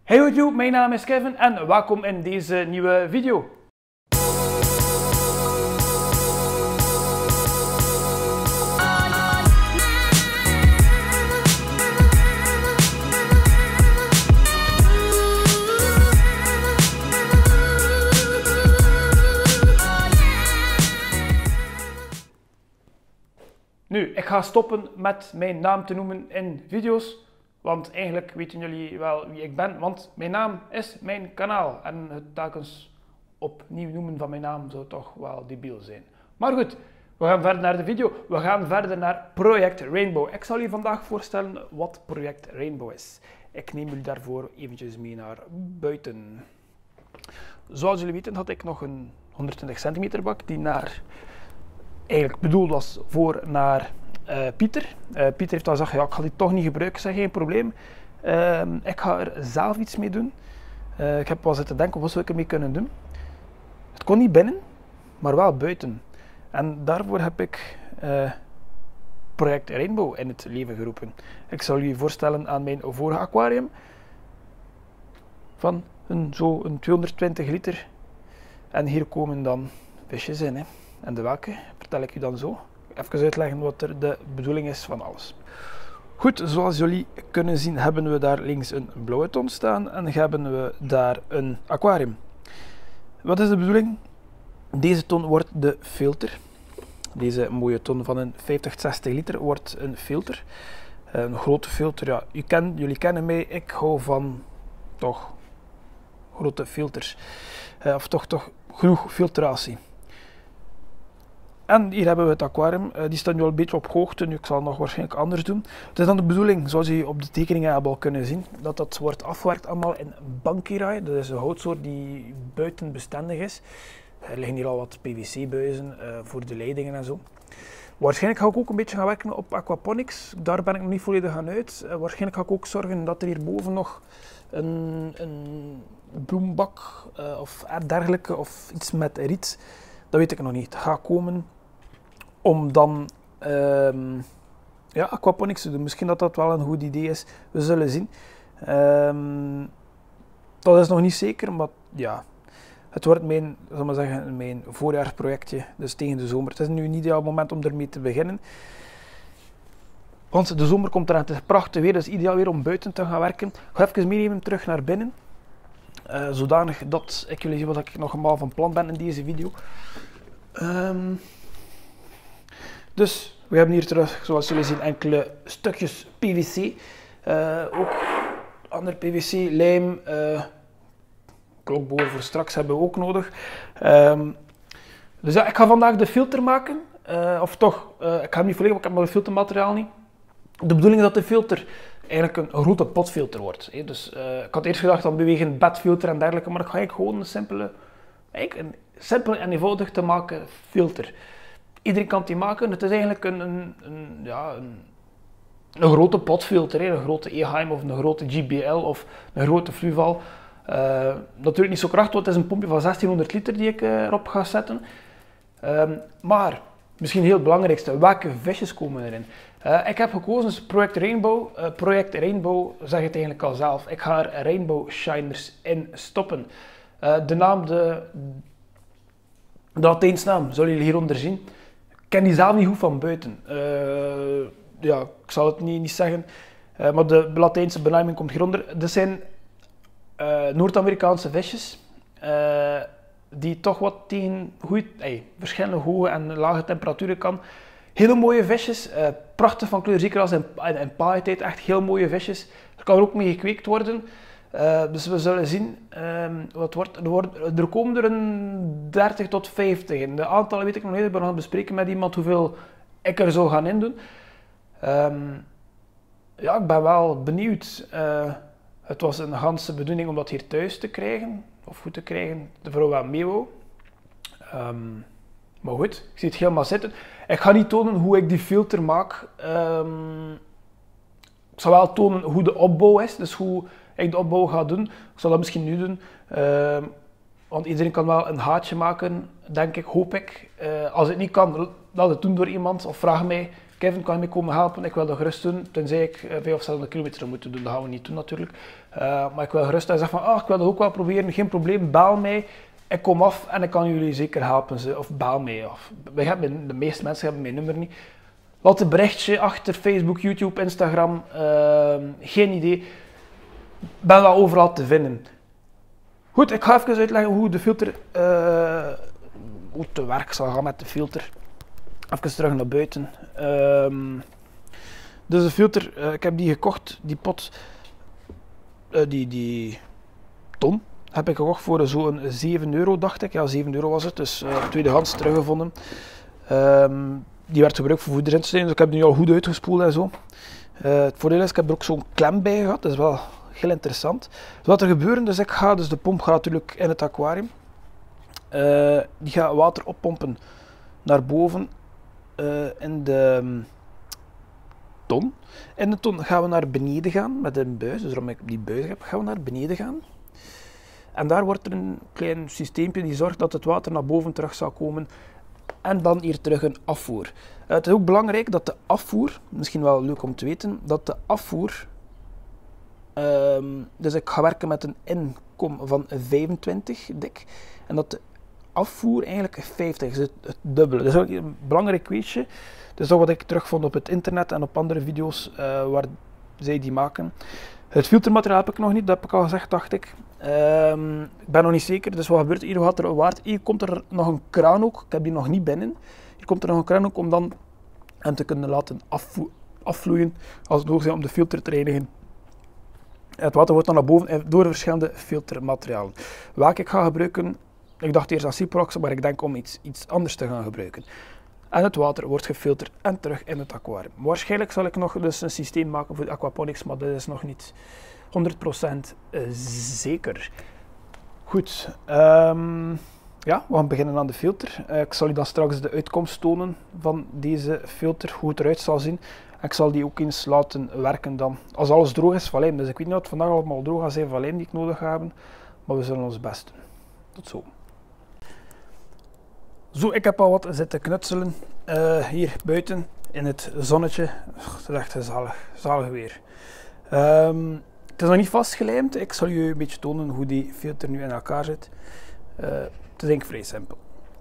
Hey YouTube, mijn naam is Kevin en welkom in deze nieuwe video. Nu, ik ga stoppen met mijn naam te noemen in video's. Want eigenlijk weten jullie wel wie ik ben, want mijn naam is mijn kanaal. En het telkens opnieuw noemen van mijn naam zou toch wel debiel zijn. Maar goed, we gaan verder naar de video. We gaan verder naar Project Rainbow. Ik zal je vandaag voorstellen wat Project Rainbow is. Ik neem jullie daarvoor eventjes mee naar buiten. Zoals jullie weten had ik nog een 120 centimeter bak die eigenlijk bedoeld was naar Pieter. Pieter heeft al gezegd, ja, ik ga die toch niet gebruiken, zeg, geen probleem. Ik ga er zelf iets mee doen. Ik heb wel zitten denken, wat zou ik ermee kunnen doen? Het kon niet binnen, maar wel buiten. En daarvoor heb ik Project Rainbow in het leven geroepen. Ik zal jullie voorstellen aan mijn vorige aquarium. Van zo'n 220 liter. En hier komen dan visjes in. Hè. En de welke vertel ik u dan zo. Even uitleggen wat er de bedoeling is van alles. Goed, zoals jullie kunnen zien hebben we daar links een blauwe ton staan en hebben we daar een aquarium. Wat is de bedoeling? Deze ton wordt de filter. Deze mooie ton van een 50-60 liter wordt een filter. Een grote filter, ja, jullie kennen mij, ik hou van toch grote filters. Of toch genoeg filtratie. En hier hebben we het aquarium, die staat nu al een beetje op hoogte, nu ik zal het nog waarschijnlijk anders doen. Het is dan de bedoeling, zoals jullie op de tekeningen hebben al kunnen zien, dat dat wordt afgewerkt allemaal in Bankirai. Dat is een houtsoort die buitenbestendig is. Er liggen hier al wat PVC-buizen voor de leidingen en zo. Waarschijnlijk ga ik ook een beetje gaan werken op aquaponics, daar ben ik nog niet volledig aan uit. Waarschijnlijk ga ik ook zorgen dat er hierboven nog een bloembak of dergelijke of iets met riet, dat weet ik nog niet. Het gaat komen om dan aquaponics te doen. Misschien dat dat wel een goed idee is. We zullen zien. Dat is nog niet zeker, maar ja. Het wordt mijn voorjaarsprojectje, dus tegen de zomer. Het is nu een ideaal moment om ermee te beginnen. Want de zomer komt eraan, het is prachtig weer, dus ideaal weer om buiten te gaan werken. Ik ga even meenemen terug naar binnen. Zodanig dat ik jullie zie wat ik nog eenmaal van plan ben in deze video. Dus we hebben hier terug, zoals jullie zien, enkele stukjes PVC. Ook ander PVC, lijm, klokboor voor straks hebben we ook nodig. Dus ja, ik ga vandaag de filter maken. Ik ga hem niet volledig, want ik heb nog het filtermateriaal niet. De bedoeling is dat de filter eigenlijk een grote potfilter wordt. Dus ik had eerst gedacht aan bewegend bedfilter en dergelijke, maar ik ga eigenlijk gewoon een simpele en eenvoudig te maken filter. Iedereen kan die maken. Het is eigenlijk een grote potfilter, een grote Eheim of een grote GBL of een grote Fluval. Natuurlijk niet zo krachtig, want het is een pompje van 1600 liter die ik erop ga zetten. Maar misschien heel het belangrijkste, welke visjes komen erin? Ik heb gekozen Project Rainbow. Project Rainbow zegt het eigenlijk al zelf. Ik ga er Rainbow Shiners in stoppen. De naam, de Latijnsnaam, zullen jullie hieronder zien. Ik ken die zelf niet goed van buiten. Ja, ik zal het niet zeggen. Maar de Latijnse benaming komt hieronder. Dit zijn Noord-Amerikaanse visjes. Die toch wat tegen verschillende hoge en lage temperaturen kan. Hele mooie visjes, prachtig van kleur, zeker als in paaientijd, echt heel mooie visjes. Er kan er ook mee gekweekt worden. Dus we zullen zien wat wordt. Er komen er een 30 tot 50 in. De aantallen weet ik nog niet, ik ben aan het bespreken met iemand hoeveel ik er zou gaan indoen. Ja, ik ben wel benieuwd. Het was een ganse bedoeling om dat hier thuis te krijgen, of goed te krijgen, de vrouw wel mee wou. Maar goed, ik zie het helemaal zitten. Ik ga niet tonen hoe ik die filter maak. Ik zal wel tonen hoe de opbouw is, dus hoe ik de opbouw ga doen. Ik zal dat misschien nu doen, want iedereen kan wel een haatje maken, denk ik, hoop ik. Als het niet kan, laat het doen door iemand of vraag mij. Kevin, kan je me komen helpen? Ik wil dat gerust doen, tenzij ik 500 of 600 kilometer moet doen. Dat gaan we niet doen natuurlijk. Maar ik wil gerust, hij zegt van, ik wil dat ook wel proberen, geen probleem, bel mij. Ik kom af en ik kan jullie zeker helpen, of bel mij af. De meeste mensen hebben mijn nummer niet. Laat een berichtje achter, Facebook, YouTube, Instagram, geen idee. Ik ben wel overal te vinden. Goed, ik ga even uitleggen hoe de filter, hoe het te werk zal gaan met de filter. Even terug naar buiten. Dus de filter, ik heb die gekocht, die pot, die ton, heb ik gekocht voor zo'n 7 euro, dacht ik. Ja, 7 euro was het, dus tweedehands teruggevonden. Die werd gebruikt voor voederinstellingen, dus ik heb die al goed uitgespoeld en zo. Het voordeel is, ik heb er ook zo'n klem bij gehad, dat is wel heel interessant. Dus wat er gebeurt, dus de pomp gaat natuurlijk in het aquarium. Die gaat water oppompen naar boven in de ton. In de ton gaan we naar beneden gaan met een buis, dus waarom ik die buis heb, gaan we naar beneden gaan. En daar wordt er een klein systeempje die zorgt dat het water naar boven terug zal komen. En dan hier terug een afvoer. Het is ook belangrijk dat de afvoer, misschien wel leuk om te weten, dat de afvoer, dus ik ga werken met een inkom van 25 dik. En dat de afvoer eigenlijk 50 is, het dubbele. Dat is ook een belangrijk weetje. Dus dat wat ik terugvond op het internet en op andere video's waar zij die maken. Het filtermateriaal heb ik nog niet, dat heb ik al gezegd, dacht ik. Ik ben nog niet zeker, dus wat gebeurt hier? Hoe gaat er waard? Hier komt er nog een kraan ook, ik heb die nog niet binnen. Hier komt er nog een kraan ook om dan hem te kunnen laten afvloeien als het nodig is om de filter te reinigen. Het water wordt dan naar boven door verschillende filtermaterialen. Welke ik ga gebruiken, ik dacht eerst aan Ciprox, maar ik denk om iets anders te gaan gebruiken. En het water wordt gefilterd en terug in het aquarium. Waarschijnlijk zal ik nog dus een systeem maken voor de aquaponics, maar dat is nog niet 100% zeker. Goed, ja, we gaan beginnen aan de filter. Ik zal u dan straks de uitkomst tonen van deze filter, hoe het eruit zal zien. Ik zal die ook eens laten werken dan, als alles droog is van lijm. Dus ik weet niet of het vandaag allemaal droog gaat zijn van lijm die ik nodig ga hebben, maar we zullen ons best doen. Tot zo. Zo, ik heb al wat zitten knutselen hier buiten in het zonnetje. Het is echt zalig weer. Het is nog niet vastgelijmd. Ik zal je een beetje tonen hoe die filter nu in elkaar zit. Het is eigenlijk vrij simpel.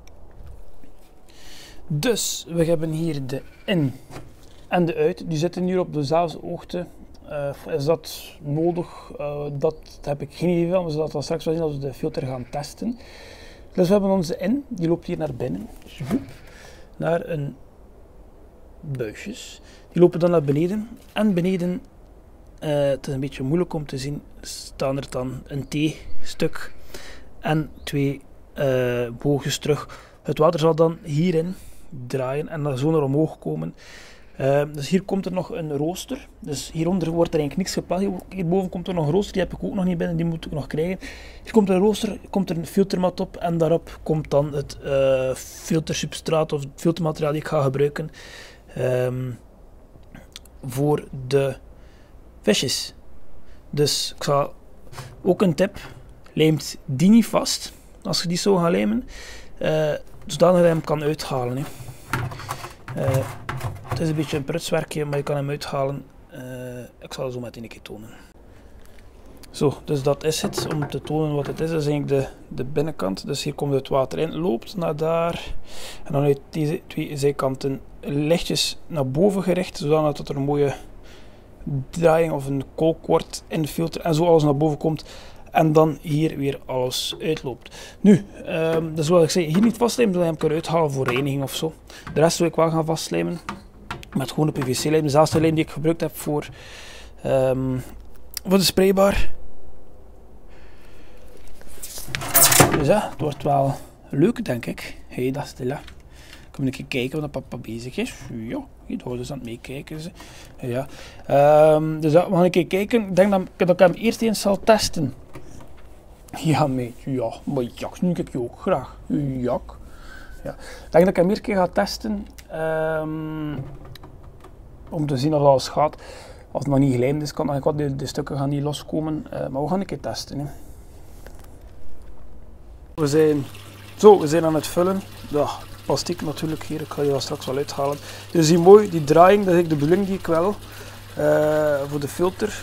Dus we hebben hier de in en de uit. Die zitten hier op dezelfde hoogte. Is dat nodig? Dat heb ik geen idee van. We zullen dat dan straks wel zien als we de filter gaan testen. Dus we hebben onze in, die loopt hier naar binnen, naar een buisjes. Die lopen dan naar beneden en beneden, het is een beetje moeilijk om te zien, staan er dan een T-stuk en 2 boogjes terug. Het water zal dan hierin draaien en dan zo naar omhoog komen. Dus hier komt er nog een rooster, dus hieronder wordt er eigenlijk niks geplaatst. Hierboven komt er nog een rooster, die heb ik ook nog niet binnen, die moet ik nog krijgen. Hier komt een rooster, komt er een filtermat op en daarop komt dan het filtersubstraat of het filtermateriaal die ik ga gebruiken voor de visjes. Dus ik zal ook een tip, lijmt die niet vast als je die zo gaat lijmen, zodat je hem kan uithalen. Het is een beetje een prutswerkje, maar je kan hem uithalen. Ik zal het zo meteen een keer tonen. Zo, dus dat is het. Om te tonen wat het is, dat is eigenlijk de binnenkant. Dus hier komt het water in, loopt naar daar. En dan uit deze 2 zijkanten lichtjes naar boven gericht, zodat er een mooie draaiing of een kolk wordt in de filter. En zo alles naar boven komt. En dan hier weer alles uitloopt. Nu, dus wat ik zei, hier niet vastlijmen, dan heb ik eruit halen voor reiniging of zo. De rest wil ik wel gaan vastlijmen. Met gewoon een PVC-lijm, dezelfde lijm die ik gebruikt heb voor de spraybar. Dus ja, het wordt wel leuk, denk ik. Hey, dat is stil. Ik ga een keer kijken wat papa bezig is. Ja, hier houden ze aan het meekijken. Ja. Dus ja, we gaan een keer kijken. Ik denk dat ik hem eerst eens zal testen. Ja, mate. Ja, maar jak, nu kijk je ook graag. Jak. Ja. Ik denk dat ik hem eerst een keer ga testen. Om te zien of alles gaat. Als het nog niet gelijmd is, kan wat de stukken gaan niet loskomen. Maar we gaan een keer testen. Hè. We zijn aan het vullen. Ja, plastiek natuurlijk hier, ik ga je dat straks wel uithalen. Je ziet mooi die draaiing, dat is de bedoeling die ik wil voor de filter.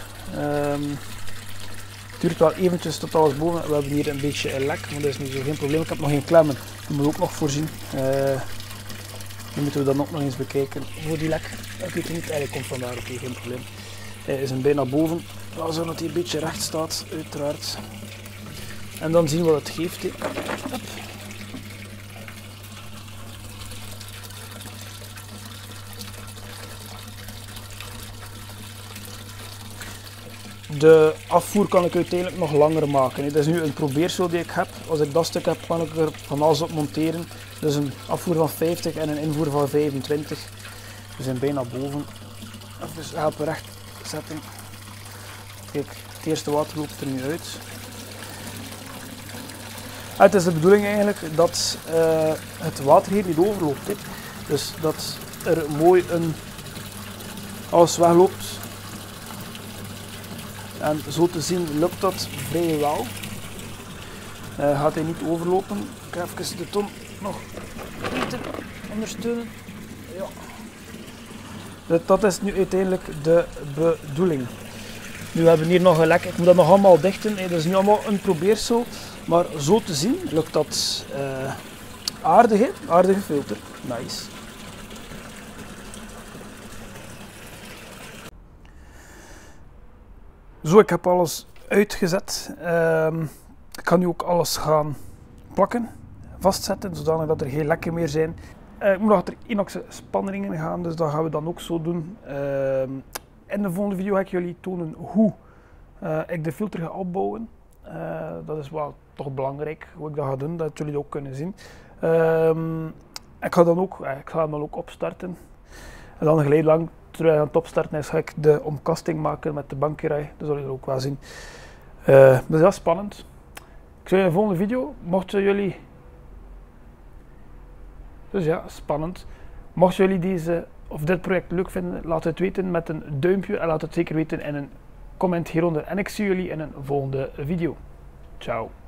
Het duurt wel eventjes tot alles boven. We hebben hier een beetje een lek, maar dat is niet zo geen probleem. Ik heb nog geen klemmen, die moet ook nog voorzien. Die moeten we dan ook nog eens bekijken voor die lek. Ik weet het niet, eigenlijk komt vandaar, oké, geen probleem. Hij is een bijna boven, zodat hij een beetje recht staat, uiteraard. En dan zien we wat het geeft. Hop. De afvoer kan ik uiteindelijk nog langer maken. Dit is nu een probeersel die ik heb. Als ik dat stuk heb, kan ik er van alles op monteren. Dus een afvoer van 50 en een invoer van 25. We zijn bijna boven. Even helpen recht zetten. Kijk, het eerste water loopt er nu uit. Het is de bedoeling eigenlijk dat het water hier niet overloopt. Hè. Dus dat er mooi alles wegloopt. En zo te zien lukt dat vrijwel. Gaat hij niet overlopen. Ik ga even de ton nog beter ondersteunen. Ja. Dat is nu uiteindelijk de bedoeling. Nu hebben we hier nog een lek. Ik moet dat nog allemaal dichten. Dat is nu allemaal een probeersel. Maar zo te zien lukt dat aardig. Hè? Aardige filter. Nice. Zo, ik heb alles uitgezet. Ik ga nu ook alles gaan plakken, vastzetten, zodanig dat er geen lekken meer zijn. Ik moet nog achter inoxen spanringen gaan, dus dat gaan we dan ook zo doen. In de volgende video ga ik jullie tonen hoe ik de filter ga opbouwen. Dat is wel toch belangrijk, hoe ik dat ga doen, dat jullie dat ook kunnen zien. Ik ga hem dan ook opstarten. En dan geleidelijk lang, terwijl aan het opstarten is, ga ik de omkasting maken met de bankrij. Dat zullen jullie ook wel zien. Dat is heel spannend. Ik zie je in de volgende video. Mochten jullie... Dus ja, spannend. Mochten jullie dit project leuk vinden, laat het weten met een duimpje. En laat het zeker weten in een comment hieronder. En ik zie jullie in een volgende video. Ciao.